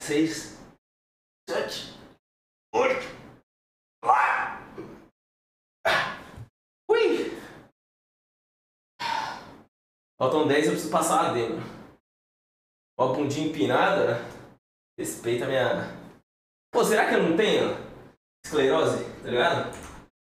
6, 7, 8, 9. Ui! Faltam 10 eu preciso passar lá dentro. Ó, bundinha empinada. Respeita a minha... Pô, será que eu não tenho esclerose? Tá ligado?